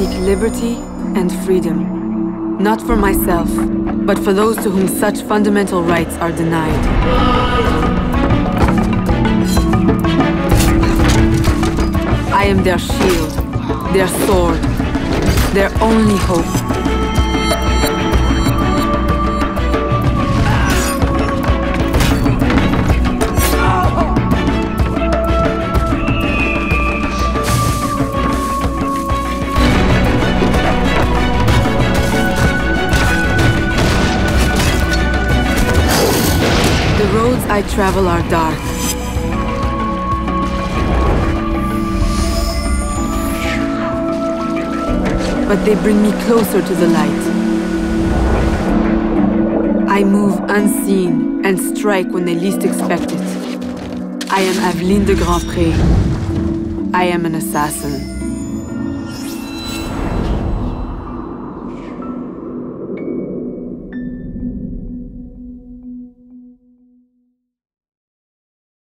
seek liberty and freedom, not for myself, but for those to whom such fundamental rights are denied. I am their shield, their sword, their only hope. The roads I travel are dark. But they bring me closer to the light. I move unseen and strike when they least expect it. I am Aveline de Grandpré. I am an assassin.